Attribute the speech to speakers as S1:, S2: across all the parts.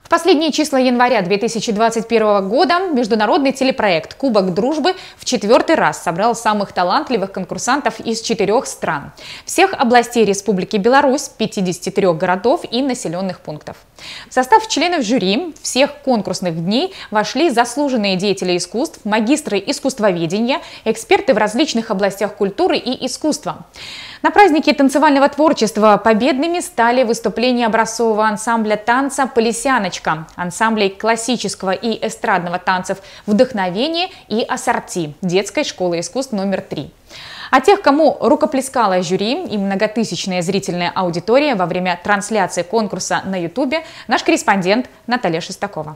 S1: В последние числа января 2021 года международный телепроект «Кубок дружбы» в 4-й раз собрал самых талантливых конкурсантов из 4 стран. Всех областей Республики Беларусь, 53 городов и населенных пунктов. В состав членов жюри всех конкурсных дней вошли заслуженные деятели искусств, магистры искусствоведения, эксперты в различных областях культуры и искусства. На празднике танцевального творчества победными стали выступления образцового ансамбля танца «Полисяночка», ансамблей классического и эстрадного танцев «Вдохновение» и «Ассорти» детской школы искусств номер 3. А тех, кому рукоплескало жюри и многотысячная зрительная аудитория во время трансляции конкурса на Ютубе, наш корреспондент Наталья Шестакова.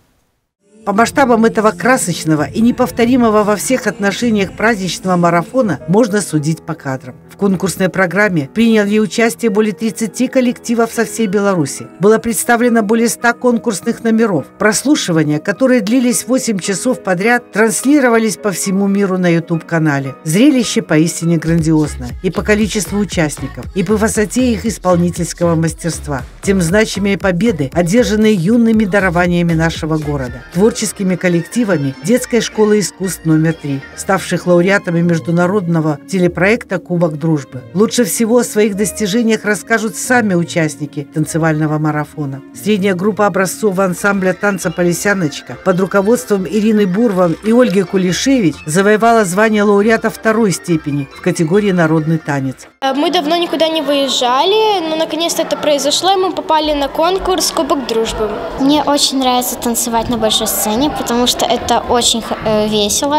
S2: По масштабам этого красочного и неповторимого во всех отношениях праздничного марафона можно судить по кадрам. В конкурсной программе приняли участие более 30 коллективов со всей Беларуси. Было представлено более 100 конкурсных номеров. Прослушивания, которые длились 8 часов подряд, транслировались по всему миру на YouTube-канале. Зрелище поистине грандиозное и по количеству участников, и по высоте их исполнительского мастерства. Тем значимее победы, одержанные юными дарованиями нашего города. Творческими коллективами детской школы искусств номер 3, ставших лауреатами международного телепроекта «Кубок дружбы». Лучше всего о своих достижениях расскажут сами участники танцевального марафона. Средняя группа образцового ансамбля танца «Полисяночка» под руководством Ирины Бурван и Ольги Кулишевич завоевала звание лауреата 2-й степени в категории «Народный танец».
S3: Мы давно никуда не выезжали, но наконец-то это произошло, и мы попали на конкурс «Кубок дружбы».
S4: Мне очень нравится танцевать на большой сцене, потому что это очень весело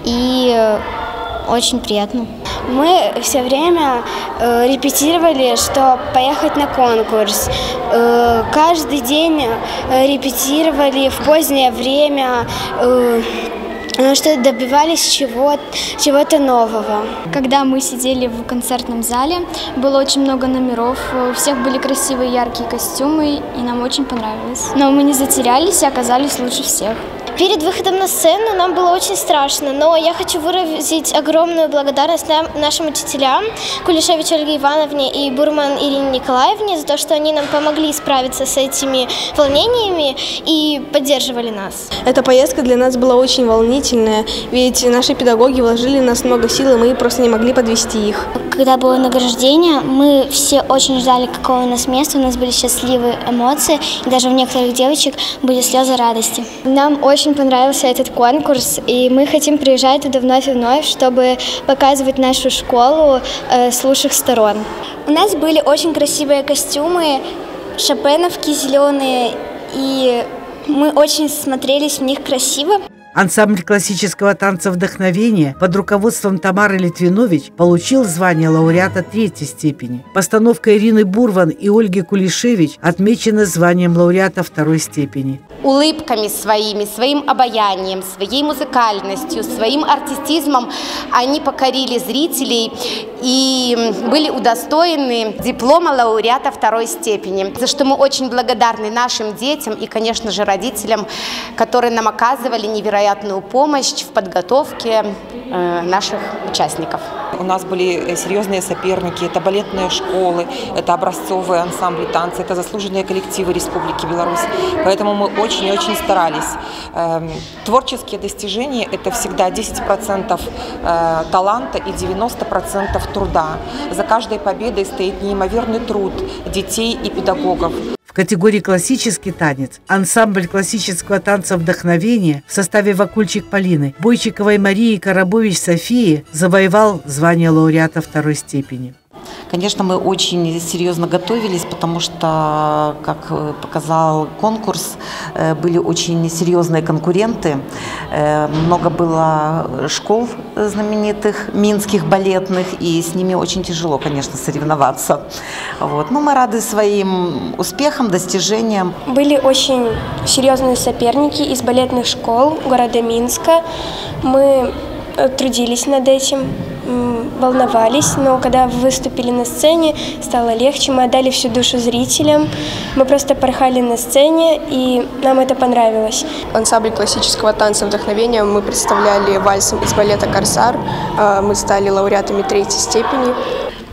S4: и очень приятно.
S3: Мы все время репетировали, чтобы поехать на конкурс. Каждый день репетировали в позднее время, что добивались чего-то нового.
S5: Когда мы сидели в концертном зале, было очень много номеров, у всех были красивые яркие костюмы, и нам очень понравилось. Но мы не затерялись и оказались лучше всех.
S4: Перед выходом на сцену нам было очень страшно, но я хочу выразить огромную благодарность нашим учителям, Кулишевич Ольге Ивановне и Бурман Ирине Николаевне, за то, что они нам помогли справиться с этими волнениями и поддерживали нас.
S6: Эта поездка для нас была очень волнительная, ведь наши педагоги вложили в нас много сил, и мы просто не могли подвести их.
S4: Когда было награждение, мы все очень ждали, какое у нас место, у нас были счастливые эмоции, и даже у некоторых девочек были слезы радости.
S3: Нам очень понравился этот конкурс, и мы хотим приезжать туда вновь и вновь, чтобы показывать нашу школу с лучших сторон.
S5: У нас были очень красивые костюмы, шопеновки зеленые, и мы очень смотрелись в них красиво.
S2: Ансамбль классического танца «Вдохновение» под руководством Тамары Литвинович получил звание лауреата 3-й степени. Постановка Ирины Бурван и Ольги Кулишевич отмечена званием лауреата 2-й степени.
S7: Улыбками своими, своим обаянием, своей музыкальностью, своим артистизмом они покорили зрителей и были удостоены диплома лауреата 2-й степени, за что мы очень благодарны нашим детям и, конечно же, родителям, которые нам оказывали невероятную помощь в подготовке наших участников.
S8: У нас были серьезные соперники, это балетные школы, это образцовые ансамбли танца, это заслуженные коллективы Республики Беларусь. Поэтому мы очень-очень старались. Творческие достижения – это всегда 10% таланта и 90% труда. За каждой победой стоит неимоверный труд детей и педагогов.
S2: В категории «Классический танец» ансамбль классического танца «Вдохновение» в составе Вакульчик Полины, Бойчиковой Марии и Коробович Софии завоевал звание лауреата 2-й степени.
S9: Конечно, мы очень серьезно готовились, потому что, как показал конкурс, были очень серьезные конкуренты. Много было школ знаменитых, минских, балетных, и с ними очень тяжело, конечно, соревноваться. Вот. Но мы рады своим успехам, достижениям.
S3: Были очень серьезные соперники из балетных школ города Минска. Мы трудились над этим, волновались, но когда выступили на сцене, стало легче, мы отдали всю душу зрителям, мы просто порхали на сцене, и нам это понравилось.
S6: Ансамбль классического танца «Вдохновение» мы представляли вальсом из балета «Корсар», мы стали лауреатами 3-й степени.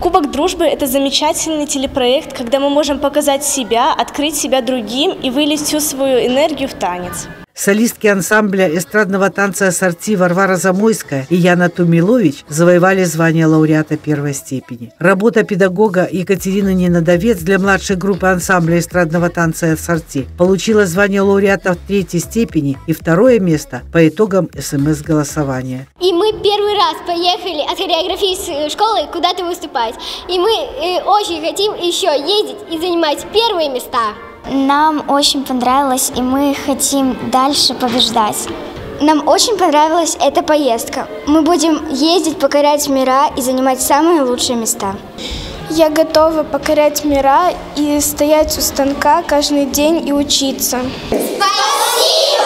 S3: Кубок дружбы – это замечательный телепроект, когда мы можем показать себя, открыть себя другим и вылить всю свою энергию в танец.
S2: Солистки ансамбля эстрадного танца «Ассорти» Варвара Замойская и Яна Тумилович завоевали звание лауреата первой степени. Работа педагога Екатерины Ненадовец для младшей группы ансамбля эстрадного танца «Ассорти» получила звание лауреата третьей степени и второе место по итогам СМС-голосования.
S4: И мы первый раз поехали от хореографической школы куда-то выступать. И мы очень хотим еще ездить и занимать первые места.
S5: Нам очень понравилось, и мы хотим дальше побеждать. Нам очень понравилась эта поездка. Мы будем ездить, покорять мира и занимать самые лучшие места.
S3: Я готова покорять мира и стоять у станка каждый день и учиться.
S4: Спасибо!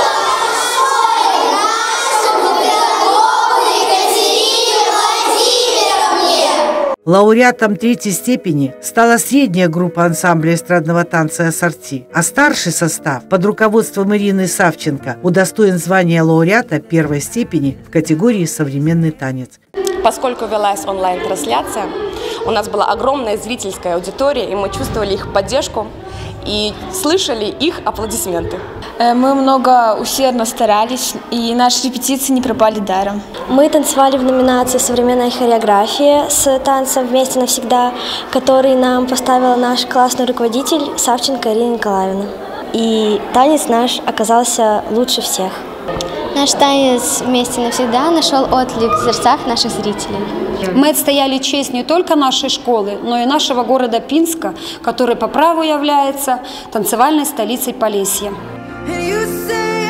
S2: Лауреатом третьей степени стала средняя группа ансамбля эстрадного танца «Ассорти», а старший состав под руководством Ирины Савченко удостоен звания лауреата первой степени в категории «Современный танец».
S10: Поскольку велась онлайн-трансляция, у нас была огромная зрительская аудитория, и мы чувствовали их поддержку и слышали их аплодисменты.
S6: Мы много усердно старались, и наши репетиции не пропали даром.
S3: Мы танцевали в номинации «Современная хореография» с танцем «Вместе навсегда», который нам поставила наш классный руководитель Савченко Ирина Николаевна. И танец наш оказался лучше всех.
S5: Наш танец «Вместе навсегда» нашел отклик в сердцах наших зрителей.
S11: Мы отстояли честь не только нашей школы, но и нашего города Пинска, который по праву является танцевальной столицей Полесья.
S12: And you say